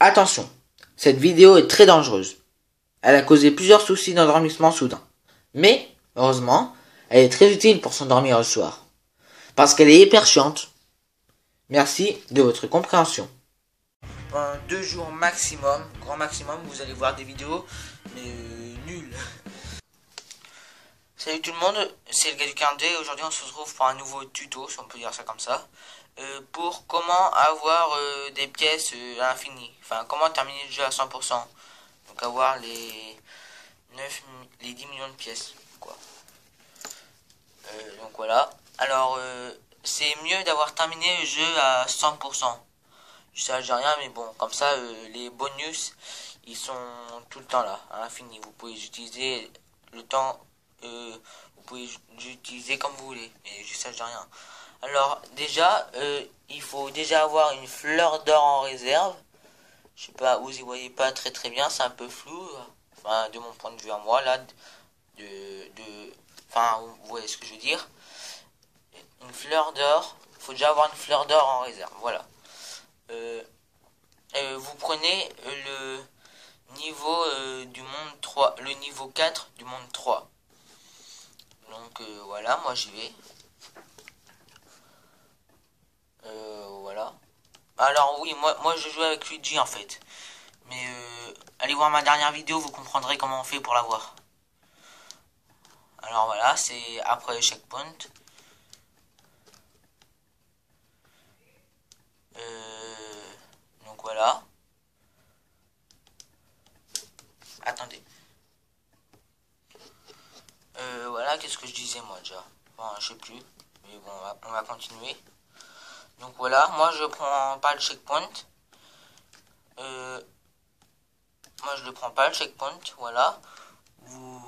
Attention, cette vidéo est très dangereuse. Elle a causé plusieurs soucis d'endormissement soudain. Mais, heureusement, elle est très utile pour s'endormir le soir. Parce qu'elle est hyper chiante. Merci de votre compréhension. Pendant 2 jours maximum, grand maximum, vous allez voir des vidéos, mais nulles. Salut tout le monde, c'est le gars du 42 et aujourd'hui on se retrouve pour un nouveau tuto, si on peut dire ça comme ça, pour comment avoir des pièces à l'infini, enfin comment terminer le jeu à 100%, donc avoir les 10 millions de pièces, quoi. Donc voilà, alors c'est mieux d'avoir terminé le jeu à 100%, ça j'ai rien mais bon, comme ça les bonus ils sont tout le temps là, à l'infini, vous pouvez les utiliser le temps... vous pouvez l'utiliser comme vous voulez, mais juste ça, j'ai rien. Alors, déjà, il faut déjà avoir une fleur d'or en réserve. Je sais pas, vous y voyez pas très bien, c'est un peu flou. Enfin, de mon point de vue à moi, là, enfin, vous voyez ce que je veux dire. Une fleur d'or, il faut déjà avoir une fleur d'or en réserve, voilà. Vous prenez le niveau du monde 3, le niveau 4 du monde 3. Donc voilà, moi j'y vais. Voilà. Alors oui, moi je joue avec Luigi en fait. Mais allez voir ma dernière vidéo, vous comprendrez comment on fait pour l'avoir. Alors voilà, c'est après le checkpoint. Donc voilà. Attendez. Voilà, qu'est-ce que je disais moi déjà? Bon, je sais plus. Mais bon, on va continuer. Donc voilà, moi je prends pas le checkpoint. Moi je le prends pas le checkpoint, voilà. Vous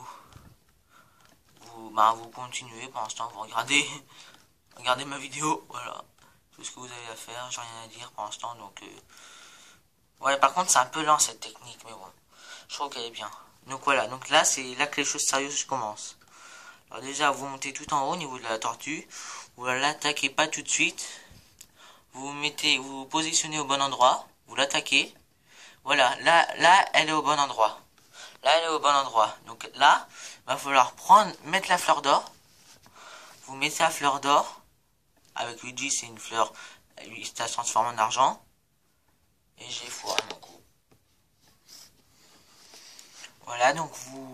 continuez pour l'instant, vous regardez ma vidéo, voilà. Tout ce que vous avez à faire, j'ai rien à dire pour l'instant, donc ouais, par contre c'est un peu lent cette technique, mais bon, je trouve qu'elle est bien. Donc voilà, donc là c'est là que les choses sérieuses commencent. Alors déjà vous montez tout en haut au niveau de la tortue, vous l'attaquez pas tout de suite, vous vous positionnez au bon endroit, vous l'attaquez, voilà, là elle est au bon endroit. Là elle est au bon endroit. Donc là, il va falloir mettre la fleur d'or. Vous mettez la fleur d'or. Avec Luigi c'est une fleur, lui ça se transforme en argent. Et j'ai foiré mon coup. Voilà donc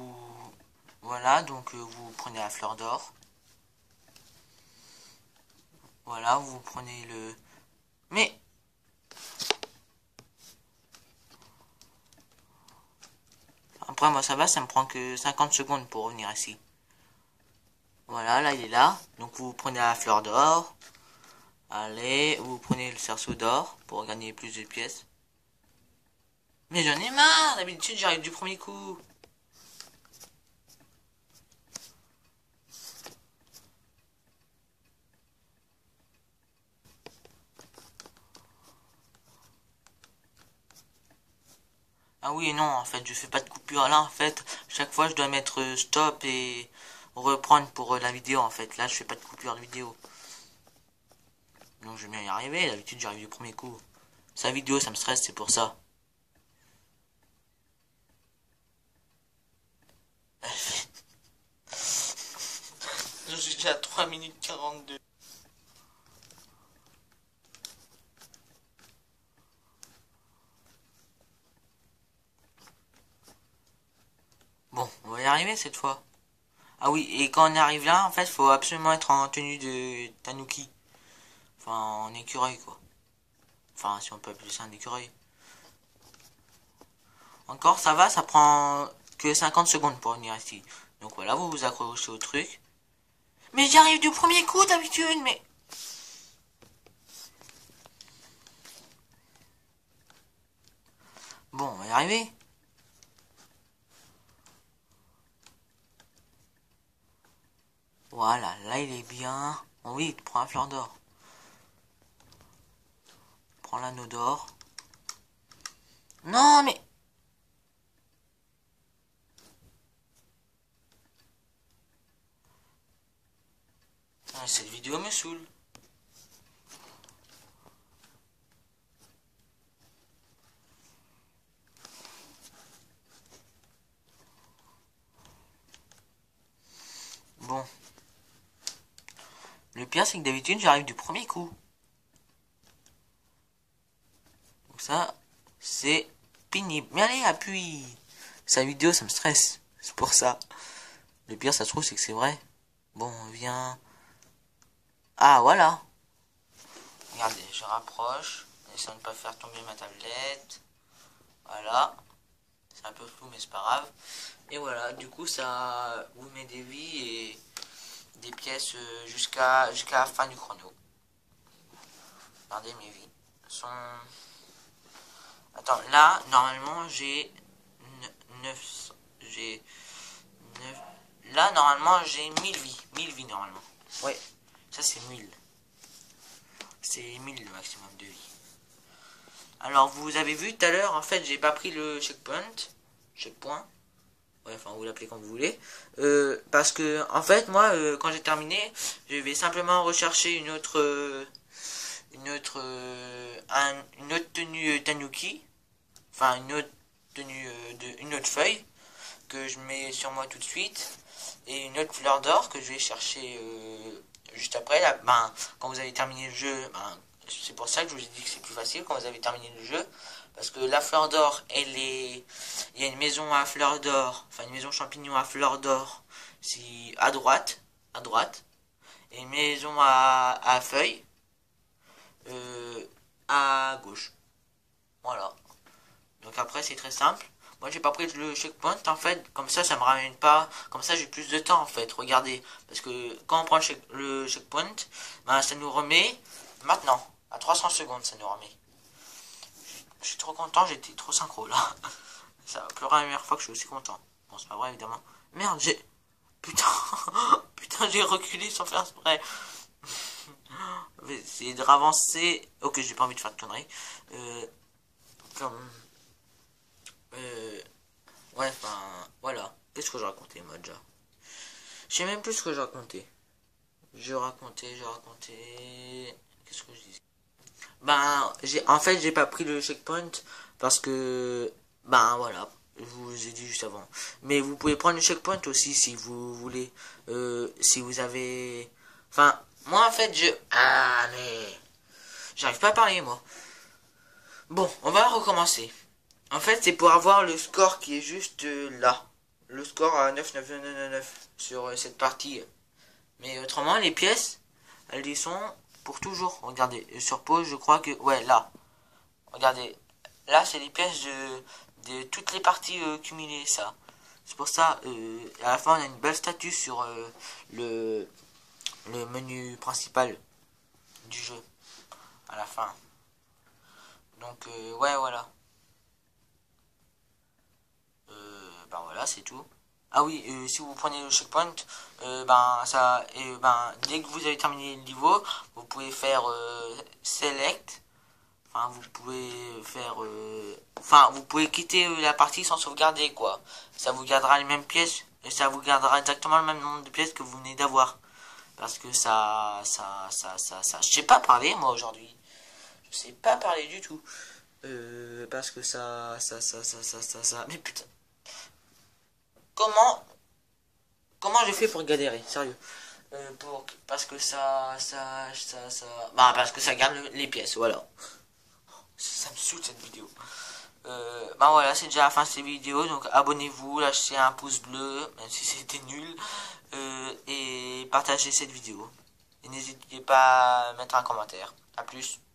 vous prenez la fleur d'or. Voilà, vous prenez le... Mais... Après moi ça va, ça me prend que 50 secondes pour revenir ici. Voilà, là il est là. Donc vous prenez la fleur d'or. Allez, vous prenez le cerceau d'or pour gagner plus de pièces. Mais j'en ai marre, d'habitude j'arrive du premier coup. Ah oui et non, en fait, je fais pas de coupure là, en fait. Chaque fois, je dois mettre stop et reprendre pour la vidéo, en fait. Là, je fais pas de coupure de vidéo. Donc, je vais bien y arriver. D'habitude, j'arrive du premier coup. Sa vidéo, ça me stresse, c'est pour ça. Je suis déjà à 3 minutes 42. Bon, on va y arriver cette fois. Ah oui, et quand on arrive là, en fait, faut absolument être en tenue de tanuki. Enfin, en écureuil, quoi. Enfin, si on peut appeler ça un écureuil. Encore, ça va, ça prend que 50 secondes pour venir ici. Donc voilà, vous vous accrochez au truc. Mais j'y arrive du premier coup d'habitude, mais... Bon, on va y arriver. Voilà, là il est bien. Bon, oui, prends la fleur d'or. Prends l'anneau d'or. Non, mais... Cette vidéo me saoule. pire, c'est que d'habitude, j'arrive du premier coup. Donc ça, c'est pénible. Mais allez, appuie. Sa vidéo, ça me stresse. C'est pour ça. Le pire, ça se trouve, c'est que c'est vrai. Bon, viens. Ah, voilà. Regardez, je rapproche. Essayons de ne pas faire tomber ma tablette. Voilà. C'est un peu flou, mais c'est pas grave. Et voilà, du coup, ça vous met des vies et des pièces jusqu'à la fin du chrono. Regardez, mes vies sont... Attends, là, normalement, j'ai 900... J'ai 9... Là, normalement, j'ai 1000 vies. 1000 vies, normalement. Ouais, ça, c'est 1000. C'est 1000 le maximum de vie. Alors, vous avez vu tout à l'heure, en fait, j'ai pas pris le checkpoint. Checkpoint. Ouais, enfin, vous l'appelez comme vous voulez. Parce que, en fait, moi, quand j'ai terminé, je vais simplement rechercher une autre tenue Tanuki. Enfin, une autre tenue, une autre feuille que je mets sur moi tout de suite. Et une autre fleur d'or que je vais chercher juste après. Là, ben, quand vous avez terminé le jeu, ben, c'est pour ça que je vous ai dit que c'est plus facile quand vous avez terminé le jeu. Parce que la fleur d'or, elle est... Il y a une maison à fleur d'or, enfin une maison champignon à fleur d'or, si à droite. Et une maison à feuilles à gauche. Voilà. Donc après, c'est très simple. Moi, j'ai pas pris le checkpoint, en fait. Comme ça me ramène pas... Comme ça, j'ai plus de temps, en fait. Regardez. Parce que quand on prend le checkpoint, ben, ça nous remet... Maintenant, à 300 secondes, ça nous remet. Je suis trop content, j'étais trop synchro, là. Ça va pleurer la première fois que je suis aussi content. Bon, c'est pas vrai, évidemment. Merde, j'ai... Putain. Putain, j'ai reculé sans faire exprès. Je vais essayer de ravancer. Ok, j'ai pas envie de faire de conneries. Comme... Ouais, enfin, voilà. Qu'est-ce que je racontais, moi, déjà? Je sais même plus ce que je racontais. Je racontais... Qu'est-ce que je disais? Ben, en fait, j'ai pas pris le checkpoint parce que... Ben, voilà. Je vous ai dit juste avant. Mais vous pouvez prendre le checkpoint aussi si vous voulez. Si vous avez... Enfin, moi, en fait, Ah, mais... J'arrive pas à parler, moi. Bon, on va recommencer. En fait, c'est pour avoir le score qui est juste là. Le score à 99999 sur cette partie. Mais autrement, les pièces, elles y sont pour toujours. Regardez, sur pause, je crois que... Ouais, là. Regardez. Là, c'est les pièces de toutes les parties cumulées, ça. C'est pour ça, à la fin, on a une belle statue sur le menu principal du jeu. À la fin. Donc, ouais, voilà. Ben voilà, c'est tout. Ah oui, si vous prenez le checkpoint, dès que vous avez terminé le niveau, vous pouvez faire select. Enfin, vous pouvez faire... vous pouvez quitter la partie sans sauvegarder, quoi. Ça vous gardera les mêmes pièces. Et ça vous gardera exactement le même nombre de pièces que vous venez d'avoir. Parce que je sais pas parler, moi, aujourd'hui. Je sais pas parler du tout. Parce que ça... Mais putain. Comment j'ai fait pour galérer, sérieux? Parce que parce que ça garde les pièces, voilà. Ça me saoule cette vidéo. Voilà, c'est déjà la fin de cette vidéo. Donc abonnez-vous, lâchez un pouce bleu, même si c'était nul. Et partagez cette vidéo. Et n'hésitez pas à mettre un commentaire. A plus.